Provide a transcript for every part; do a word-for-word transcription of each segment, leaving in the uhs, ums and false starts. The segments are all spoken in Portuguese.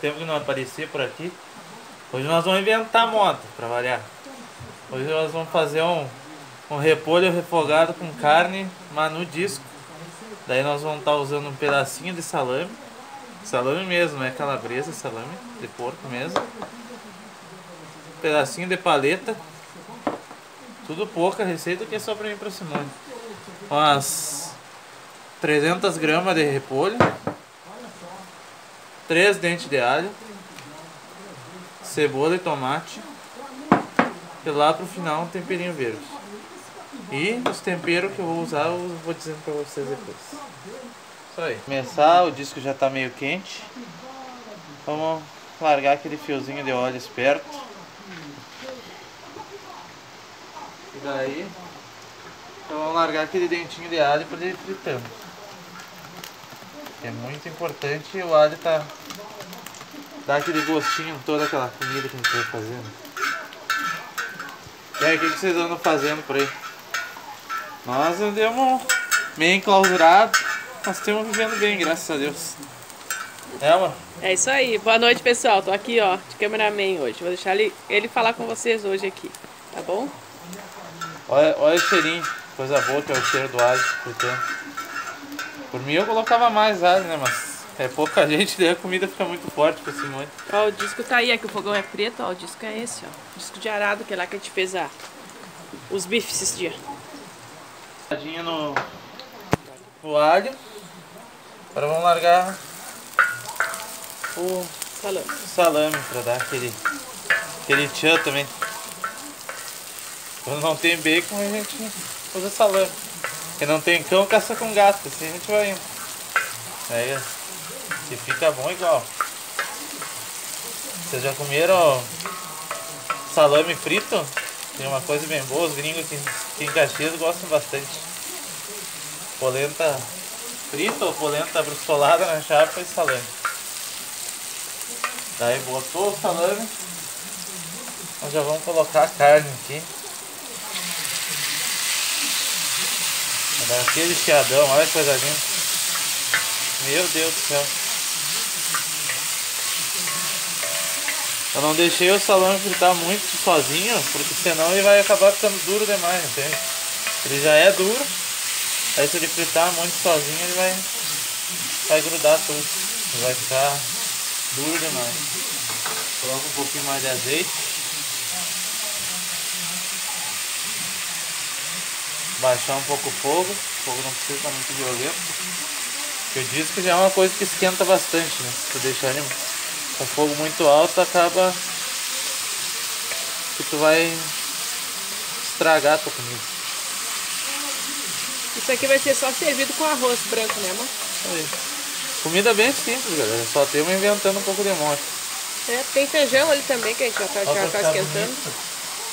tempo que não aparecia por aqui. Hoje nós vamos inventar moda, pra variar. Hoje nós vamos fazer um, um repolho refogado com carne, mas no disco. Daí nós vamos estar usando um pedacinho de salame. Salame mesmo, não é calabresa, salame de porco mesmo. Um pedacinho de paleta. Tudo pouca receita que é só pra mim e pra Simone. Umas trezentas gramas de repolho. três dentes de alho. Cebola e tomate. E lá pro final um temperinho verde. E os temperos que eu vou usar eu vou dizendo pra vocês depois. Isso aí. Começar, o disco já tá meio quente. Vamos largar aquele fiozinho de óleo esperto. E daí então vamos largar aquele dentinho de alho para ele fritando. É muito importante o alho tá dar aquele gostinho em toda aquela comida que a gente vai fazendo. E aí, o que, que vocês andam fazendo por aí? Nós andamos meio enclausurados, nós estamos vivendo bem, graças a Deus. É, amor? É isso aí. Boa noite, pessoal. Tô aqui, ó, de cameraman hoje. Vou deixar ele, ele falar com vocês hoje aqui, tá bom? Olha, olha o cheirinho, coisa boa que é o cheiro do alho fritando. Por mim eu colocava mais alho, né, mas é pouca gente, daí a comida fica muito forte pra Simone. Ó, o disco tá aí, aqui o fogão é preto, ó, o disco é esse, ó. Disco de arado, que é lá que a gente fez a, os bifes esses dias. No, no alho. Agora vamos largar o salame, salame para dar aquele, aquele tchan também. Quando não tem bacon a gente usa salame. Porque não tem cão, caça com gato, assim a gente vai indo. Aí que fica bom igual. Vocês já comeram salame frito? Tem uma coisa bem boa, os gringos aqui, aqui em Caxias gostam bastante. Polenta frita ou polenta brustolada na chapa e salame. Daí botou o salame, nós já vamos colocar a carne aqui. Vai dar aquele chiadão, olha que coisa linda. Meu Deus do céu. Eu não deixei o salame fritar muito sozinho, porque senão ele vai acabar ficando duro demais, entende? Ele já é duro, aí se ele fritar muito sozinho ele vai, vai grudar tudo. Ele vai ficar duro demais. Coloca um pouquinho mais de azeite. Baixar um pouco o fogo, o fogo não precisa estar muito violento. Porque o disco já é uma coisa que esquenta bastante, né? Se tu deixar ele com fogo muito alto, acaba que tu vai estragar a tua comida. Isso aqui vai ser só servido com arroz branco, né, amor? Aí. Comida bem simples, galera. Só temos inventando um pouco de monte. É, tem feijão ali também que a gente já tá, já tá esquentando. Bonito.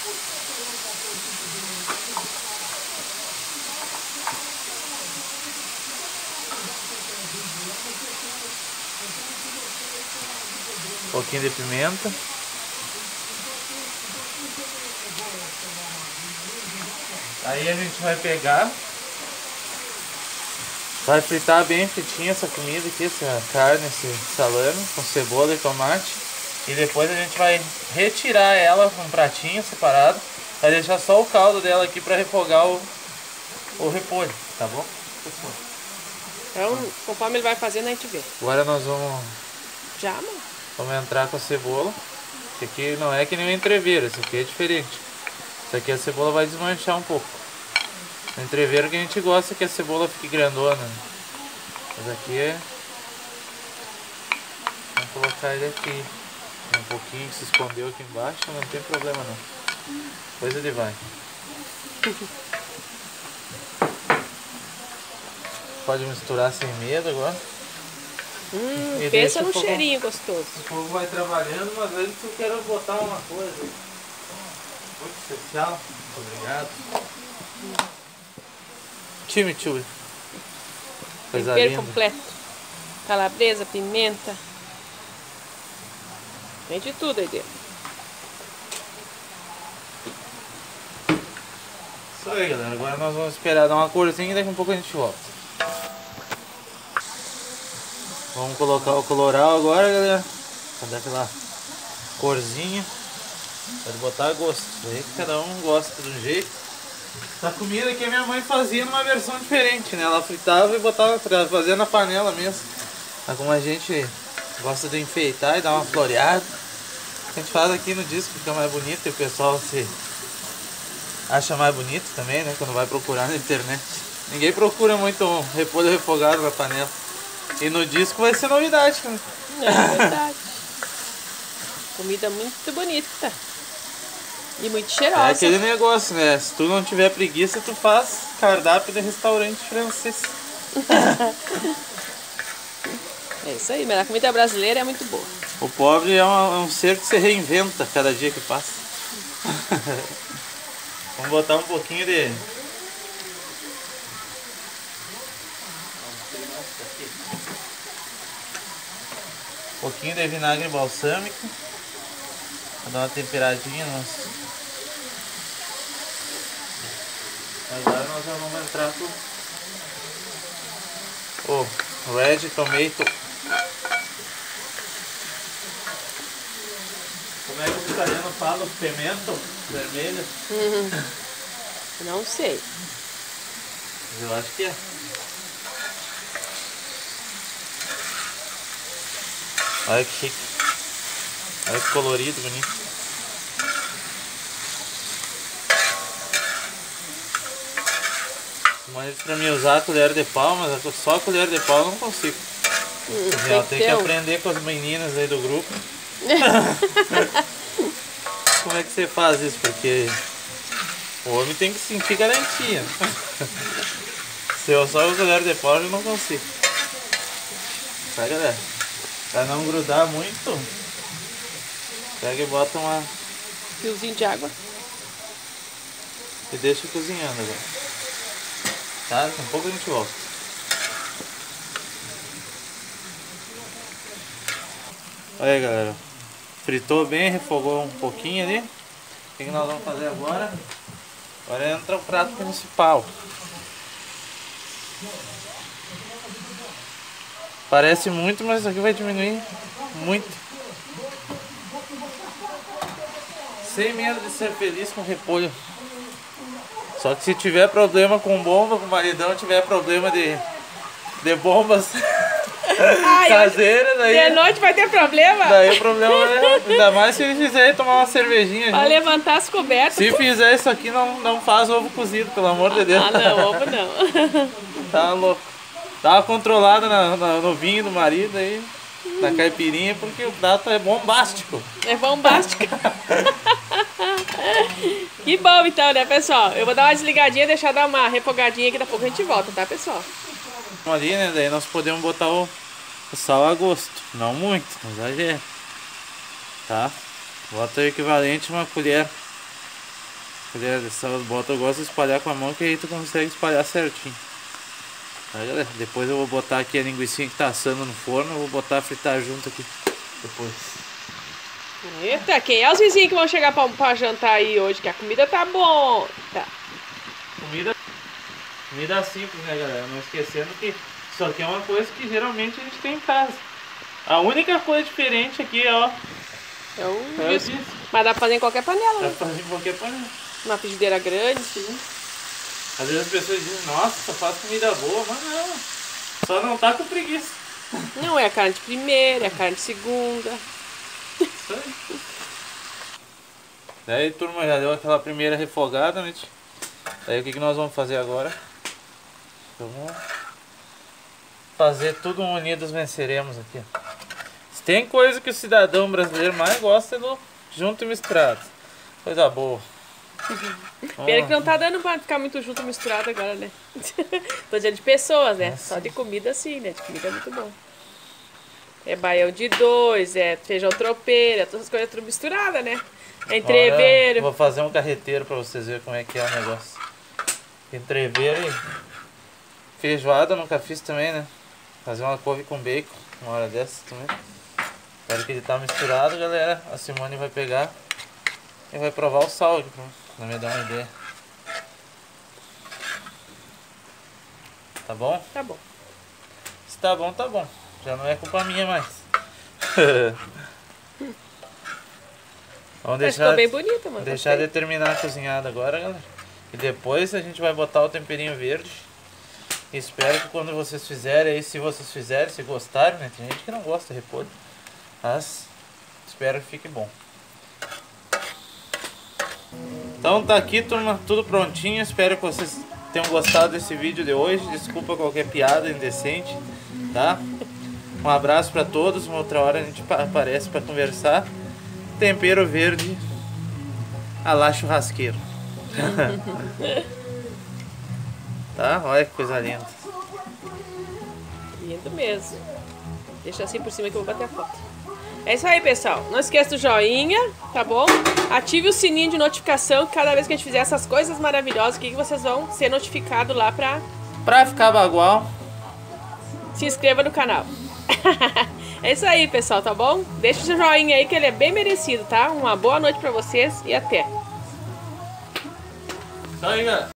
Um pouquinho de pimenta. Aí a gente vai pegar, vai fritar bem fritinha essa comida aqui, essa carne, esse salame com cebola e tomate. E depois a gente vai retirar ela com um pratinho separado, vai deixar só o caldo dela aqui para refogar o, o repolho, tá bom? Então, conforme ele vai fazendo, a gente vê. Agora nós vamos... Já, amor? Vamos entrar com a cebola. Esse aqui não é que nem o entreveiro, esse aqui é diferente. Isso aqui a cebola vai desmanchar um pouco. No entreveiro que a gente gosta que a cebola fique grandona. Mas aqui é... Vamos colocar ele aqui. Tem um pouquinho que se escondeu aqui embaixo, não tem problema não. Depois ele vai. Pode misturar sem medo agora. Hum, e pensa no fogo, cheirinho gostoso. O fogo vai trabalhando, mas às vezes eu quero botar uma coisa muito especial. Obrigado. Hum. Chimichurri. Coisa Tempero linda. completo. Calabresa, pimenta. Tem de tudo aí dentro. Isso aí, galera. Agora nós vamos esperar dar uma corzinha e daqui a um pouco a gente volta. Vamos colocar o colorau agora, galera. pra dar aquela corzinha. Pode botar a gosto, aí cada um gosta de um jeito. Essa comida que a minha mãe fazia numa versão diferente, né? Ela fritava e botava pra fazer na panela mesmo. Mas como a gente gosta de enfeitar e dar uma floreada, a gente faz aqui no disco, fica mais bonito e o pessoal se acha mais bonito também, né? Quando vai procurar na internet. Ninguém procura muito um repolho refogado na panela. E no disco vai ser novidade, né? É verdade. Comida muito bonita. E muito cheirosa. É aquele negócio, né? Se tu não tiver preguiça, tu faz cardápio de restaurante francês. É isso aí, mas a comida brasileira é muito boa. O pobre é um, é um ser que se reinventa cada dia que passa. Vamos botar um pouquinho de... Um pouquinho de vinagre balsâmico. Pra dar uma temperadinha. Nossa. Agora nós já vamos entrar com o Red Tomato. Como é que o italiano fala? Pimento vermelho? Uhum. Não sei. Eu acho que é. Olha que chique. Olha que colorido, bonito. Mas pra mim usar a colher de pau, mas só a colher de pau eu não consigo. Hum, Eu tem tenho que que um. aprender com as meninas aí do grupo. Como é que você faz isso? Porque o homem tem que sentir garantia. Se eu só com colher de pau eu não consigo. Tá, galera? Pra não grudar muito, pega e bota uma... Fiozinho de água. E deixa cozinhando agora. Tá? Daqui a pouco a gente volta. Olha aí, galera. Fritou bem, refogou um pouquinho ali. O que, que nós vamos fazer agora? Agora entra o prato principal. Parece muito, mas isso aqui vai diminuir muito. Sem medo de ser feliz com repolho. Só que se tiver problema com bomba, com o maridão tiver problema de, de bombas Ai, caseiras, aí, de noite vai ter problema? daí o problema é, ainda mais se ele fizer tomar uma cervejinha. Pra junto. levantar as cobertas. Se fizer isso aqui, não, não faz ovo cozido, pelo amor de Deus. Ah, não, ovo não. Tá louco. Dá uma controlada na, na, no vinho do marido aí, na caipirinha, porque o prato é bombástico. É bombástico. Que bom então, né, pessoal? Eu vou dar uma desligadinha, deixar dar uma refogadinha aqui, daqui a pouco a gente volta, tá, pessoal? Ali, né? Daí nós podemos botar o, o sal a gosto. Não muito, não exagera. Tá? Bota o equivalente a uma colher. Colher de sal, bota, eu gosto de espalhar com a mão, que aí tu consegue espalhar certinho. Tá, galera? Depois eu vou botar aqui a linguiça que tá assando no forno, eu vou botar a fritar junto aqui depois. Eita, quem é os vizinhos que vão chegar pra, pra jantar aí hoje? Que a comida tá bom. Tá. Comida, comida simples, né, galera? Não esquecendo que isso aqui é uma coisa que geralmente a gente tem em casa. A única coisa diferente aqui, ó. É um É disco. isso. Mas dá pra fazer em qualquer panela, Dá né? pra fazer em qualquer panela. Uma frigideira grande. Às vezes as pessoas dizem, nossa, faz comida boa, mas não. Só não tá com preguiça. Não é a carne de primeira, é a carne de segunda. Isso aí. Daí, turma, já deu aquela primeira refogada, né? Daí o que, que nós vamos fazer agora? Vamos fazer tudo um unidos venceremos aqui. Se tem coisa que o cidadão brasileiro mais gosta é do junto e misturado. Coisa boa. Pena que não tá dando pra ficar muito junto e misturado agora, né? Tô dizendo de pessoas, né? Só de comida sim, né? De comida é muito bom. É baião de dois, é feijão tropeiro, é todas as coisas tudo misturadas, né? É entreveiro. Vou fazer um carreteiro pra vocês verem como é que é o negócio. Entreveiro e feijoada nunca fiz também, né? Fazer uma couve com bacon, uma hora dessa também. Espero que ele tá misturado, galera. A Simone vai pegar e vai provar o sal aqui pra me dar uma ideia. Tá bom? Tá bom. Se tá bom, tá bom. Já não é culpa minha mais. Vamos Mas deixar, ficou bem bonita, mano. deixar Gostei. de terminar a cozinhada agora, galera. E depois a gente vai botar o temperinho verde. Espero que quando vocês fizerem aí, se vocês fizerem, se gostarem, né? Tem gente que não gosta de repolho. Mas espero que fique bom. Então tá aqui, turma, tudo prontinho. Espero que vocês tenham gostado desse vídeo de hoje. Desculpa qualquer piada indecente, tá? Um abraço pra todos. Uma outra hora a gente aparece pra conversar. Tempero verde a lá churrasqueiro. Tá? Olha que coisa linda. Lindo mesmo. Deixa assim por cima que eu vou bater a foto. É isso aí, pessoal. Não esqueça do joinha, tá bom? Ative o sininho de notificação. Cada vez que a gente fizer essas coisas maravilhosas, que vocês vão ser notificados lá pra... Pra ficar bagual. Se inscreva no canal. É isso aí, pessoal, tá bom? Deixa o seu joinha aí que ele é bem merecido, tá? Uma boa noite pra vocês e até. Então aí, galera.